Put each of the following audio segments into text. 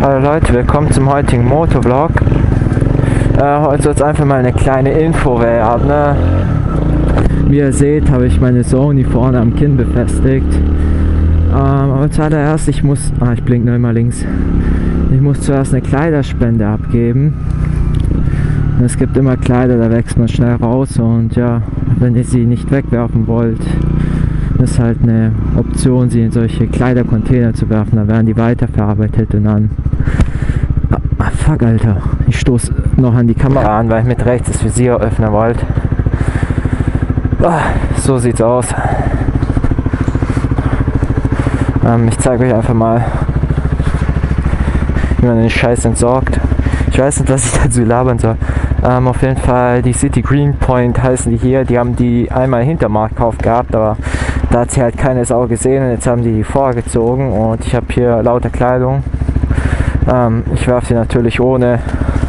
Hallo Leute, willkommen zum heutigen Motovlog. Heute soll es einfach mal eine kleine Info werden. Ne? Wie ihr seht, habe ich meine Sony vorne am Kinn befestigt. Aber zuallererst, ich blinke nur immer links. Ich muss zuerst eine Kleiderspende abgeben. Und es gibt immer Kleider, da wächst man schnell raus und ja, wenn ihr sie nicht wegwerfen wollt, ist halt eine Option, sie in solche Kleidercontainer zu werfen, dann werden die weiterverarbeitet und dann... fuck, Alter. Ich stoße noch an die Kamera an, weil ich mit rechts das Visier öffnen wollte. So sieht's aus. Ich zeige euch einfach mal, wie man den Scheiß entsorgt. Ich weiß nicht, was ich dazu labern soll. Auf jeden Fall, die City Greenpoint heißen die hier. Die haben die einmal hinter Marktkauf gehabt, aber da hat sie halt keine Sau gesehen und jetzt haben die vorgezogen und ich habe hier lauter Kleidung. Ich werfe sie natürlich ohne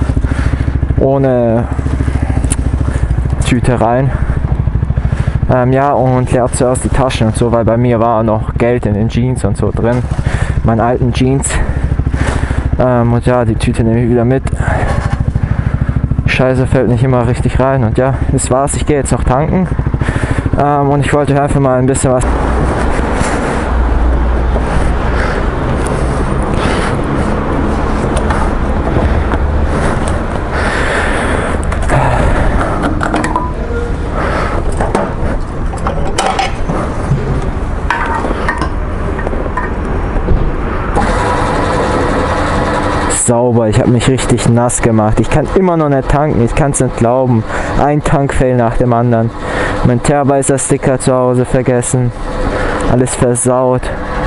Tüte rein. Ja, und leert zuerst die Taschen und so, weil bei mir war noch Geld in den Jeans und so drin, meinen alten Jeans. Und ja, die Tüte nehme ich wieder mit. Scheiße fällt nicht immer richtig rein und ja, das war's. Ich gehe jetzt noch tanken und ich wollte einfach mal ein bisschen was... Sauber, ich habe mich richtig nass gemacht. Ich kann immer noch nicht tanken, ich kann es nicht glauben. Ein Tankfail nach dem anderen. Mein Teerbeißer-Sticker zu Hause vergessen. Alles versaut.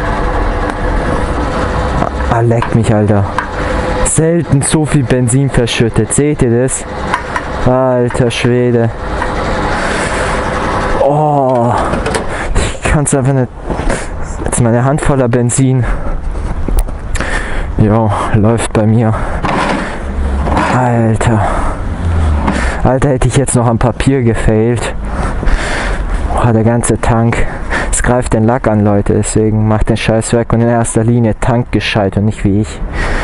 Leck mich, Alter. Selten so viel Benzin verschüttet. Seht ihr das? Alter Schwede. Oh, ich kann es einfach nicht. Jetzt meine Hand voller Benzin. Jo, läuft bei mir. Alter, hätte ich jetzt noch am Papier gefailt. Der ganze Tank. Es greift den Lack an, Leute, deswegen macht den Scheiß weg und in erster Linie tankt gescheit und nicht wie ich.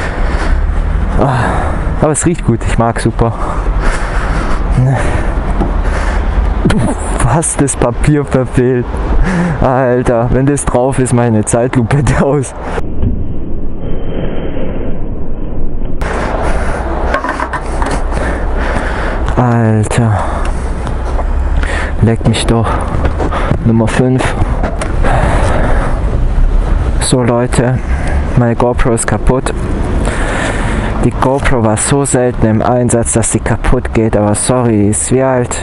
Aber es riecht gut, ich mag super. Du hast das Papier verfehlt. Alter, wenn das drauf ist, meine Zeitlupe aus. Alter, leck mich doch. Nummer 5. So Leute, meine GoPro ist kaputt. Die GoPro war so selten im Einsatz, dass sie kaputt geht, aber sorry, ist wie alt?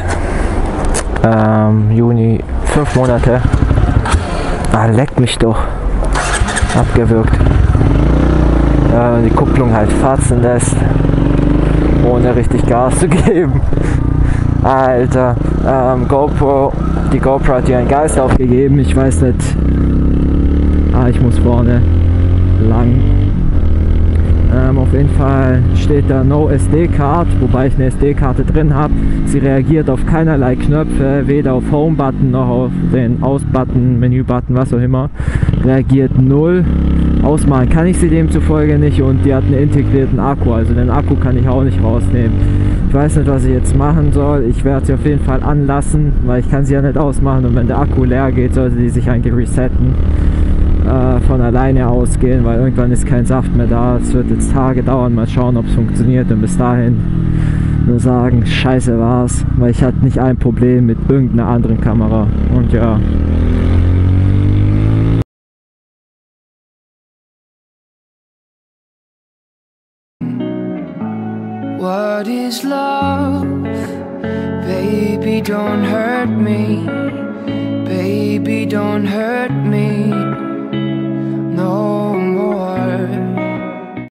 Juni, 5 Monate. Leck mich doch. Abgewürgt. Die Kupplung halt fatzen lässt, ohne richtig Gas zu geben. Alter, die GoPro hat hier einen Geist aufgegeben, ich weiß nicht. Ich muss vorne lang. Auf jeden Fall steht da No SD-Card, wobei ich eine SD-Karte drin habe. Sie reagiert auf keinerlei Knöpfe, weder auf Home-Button noch auf den Aus-Button, Menü-Button, was auch immer. Reagiert 0. Ausmachen kann ich sie demzufolge nicht und die hat einen integrierten Akku, also den Akku kann ich auch nicht rausnehmen. Ich weiß nicht, was ich jetzt machen soll. Ich werde sie auf jeden Fall anlassen, weil ich kann sie ja nicht ausmachen und wenn der Akku leer geht, sollte die sich eigentlich resetten. Von alleine ausgehen, weil irgendwann ist kein Saft mehr da. Es wird jetzt Tage dauern, mal schauen, ob es funktioniert und bis dahin nur sagen, scheiße war's, weil ich hatte nicht ein Problem mit irgendeiner anderen Kamera und ja. What is love? Baby, don't hurt me. Baby, don't hurt me.